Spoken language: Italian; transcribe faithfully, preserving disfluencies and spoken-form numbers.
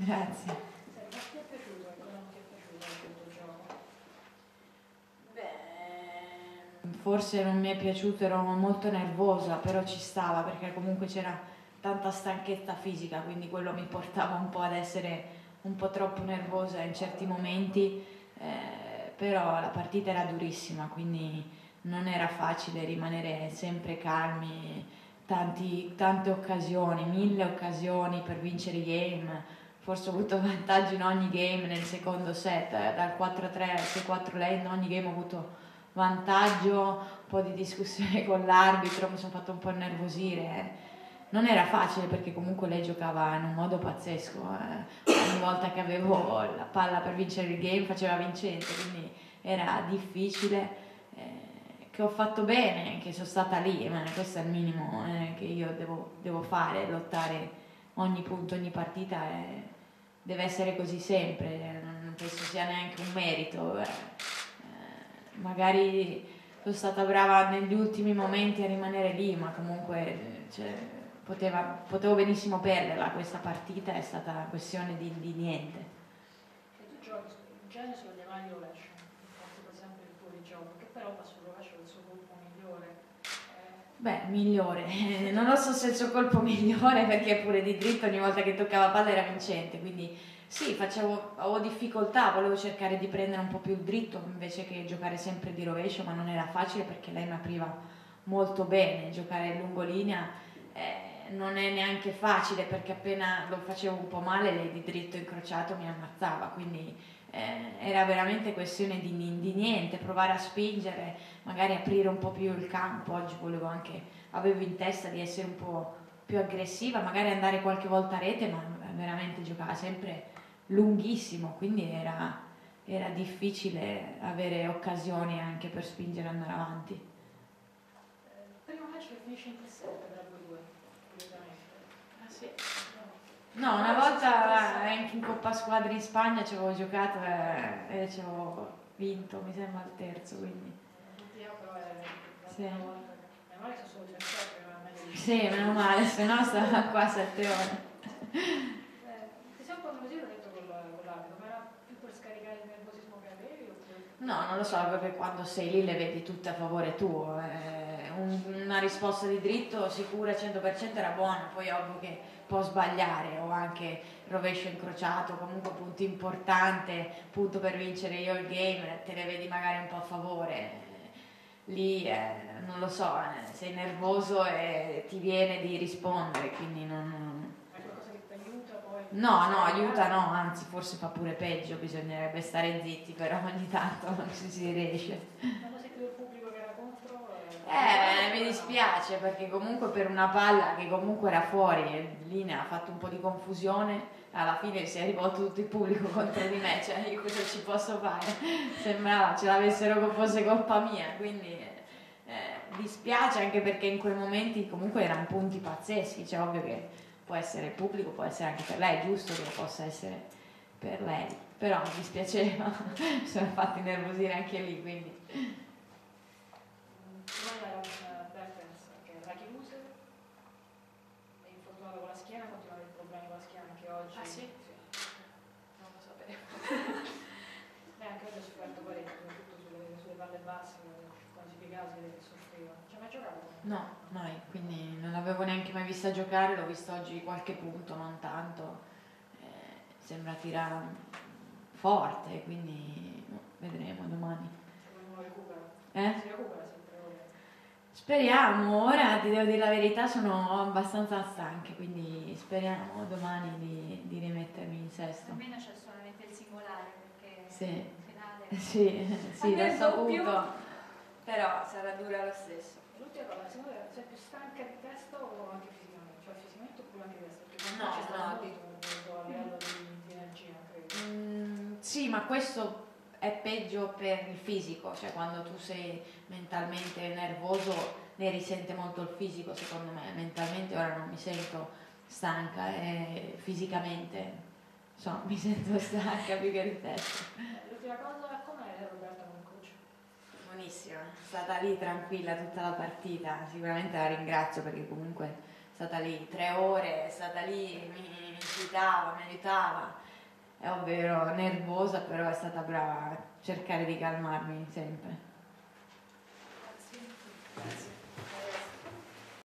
Grazie. Senti, ma ti è piaciuto e cosa non ti è piaciuto del tuo gioco? Beh, forse non mi è piaciuto, ero molto nervosa, però ci stava perché comunque c'era tanta stanchezza fisica, quindi quello mi portava un po' ad essere un po' troppo nervosa in certi momenti, eh, però la partita era durissima, quindi non era facile rimanere sempre calmi, tanti, tante occasioni, mille occasioni per vincere i game, forse ho avuto vantaggio in ogni game nel secondo set, eh, dal quattro a tre al sei quattro lei, in ogni game ho avuto vantaggio, un po' di discussione con l'arbitro, mi sono fatto un po' innervosire. eh. Non era facile perché comunque lei giocava in un modo pazzesco, eh. Ogni volta che avevo la palla per vincere il game faceva vincente, quindi era difficile, eh, che ho fatto bene, che sono stata lì, ma questo è il minimo eh, che io devo, devo fare, lottare ogni punto, ogni partita, eh, deve essere così sempre, eh, non penso sia neanche un merito. eh. Eh, magari sono stata brava negli ultimi momenti a rimanere lì, ma comunque eh, cioè, poteva, potevo benissimo perderla questa partita, è stata questione di, di niente. E tu giochi in genere sulle mani di rovescio, infatti per esempio il tuo di gioco, che però va sul rovescio del suo colpo migliore. Eh, Beh, migliore, eh, non lo so se il suo colpo migliore perché pure di dritto ogni volta che toccava palla era vincente, quindi sì, facevo, avevo difficoltà, volevo cercare di prendere un po' più il dritto invece che giocare sempre di rovescio, ma non era facile perché lei mi apriva molto bene, giocare lungolinea eh, non è neanche facile perché appena lo facevo un po' male lei di dritto incrociato mi ammazzava, quindi eh, era veramente questione di, di niente, provare a spingere, magari aprire un po' più il campo. Oggi volevo anche, avevo in testa di essere un po' più aggressiva, magari andare qualche volta a rete, ma veramente giocava sempre lunghissimo, quindi era, era difficile avere occasioni anche per spingere e andare avanti. eh, primo match che finisce in tre sette tra voi due, curiosamente. Ah sì? No, una volta anche in Coppa Squadre in Spagna ci avevo giocato e, e ci avevo vinto, mi sembra al terzo, quindi L'ultima però è la sì. prima volta che... Meno male che sono solo tre sette, ma meglio di Sì, meno male, se no stava qua sette ore. Eh, ti sei un po' nervosito, ho detto con la- con l'abito, ma era più per scaricare il nervosismo che avevi oppure... No, non lo so, perché quando sei lì le vedi tutte a favore tuo. eh, un- una risposta di dritto sicura cento per cento era buona, poi ovvio che può sbagliare o anche rovescio incrociato, comunque punto importante, punto per vincere io il game, te le vedi magari un po' a favore. eh, Lì eh, non lo so, eh, sei nervoso e ti viene di rispondere, quindi non... È qualcosa che ti aiuta poi? No, no, aiuta no, anzi forse fa pure peggio, bisognerebbe stare zitti, però ogni tanto non ci si riesce. Quando sentivo il pubblico che era contro... Eh, mi dispiace perché comunque per una palla che comunque era fuori e lì ne ha fatto un po' di confusione, alla fine si è rivolto tutto il pubblico contro di me, cioè io cosa ci posso fare? Sembrava ce l'avessero che fosse colpa mia, quindi eh, dispiace anche perché in quei momenti comunque erano punti pazzeschi, cioè ovvio che può essere il pubblico, può essere anche per lei, è giusto che possa essere per lei, però mi dispiaceva, mi sono fatti innervosire anche lì, quindi... Prima era un Bertens che era chiuso, è infortunato con la schiena, continua ad avere problemi con la schiena anche oggi. Ah, sì? Non lo sapevo. Beh, anche oggi ha sofferto parecchio, soprattutto sulle, sulle palle basse, quando si piegava si vede che soffriva. Ci hai mai giocato? No, mai, quindi non l'avevo neanche mai vista giocare, l'ho vista oggi qualche punto, non tanto. Eh, sembra tirare forte, quindi no, vedremo domani. Secondo me recupera. Eh? Si recupera sempre ora. Speriamo, ora ti devo dire la verità, sono abbastanza stanca, quindi speriamo domani di, di rimettermi in sesto. Almeno c'è solamente il singolare perché Sì. il finale Sì, sì, l'ho Almeno il doppio. saputo, però sarà dura lo stesso. L'ultima cosa, secondo te sei più stanca di testa o anche fisicamente? Cioè fisicamente oppure anche di testa? Perché No, c'è stato no, molto, molto a livello di, di energia, credo. Mm, sì, ma questo è peggio per il fisico, cioè quando tu sei mentalmente nervoso ne risente molto il fisico, secondo me. Mentalmente ora non mi sento stanca e fisicamente insomma, mi sento stanca più che di testa. Eh, l'ultima cosa, com'è Roberta come coach? Buonissima, è stata lì tranquilla tutta la partita, sicuramente la ringrazio perché comunque è stata lì tre ore, è stata lì, mi, mi incitava, mi aiutava. È ovvero nervosa, però è stata brava a cercare di calmarmi sempre.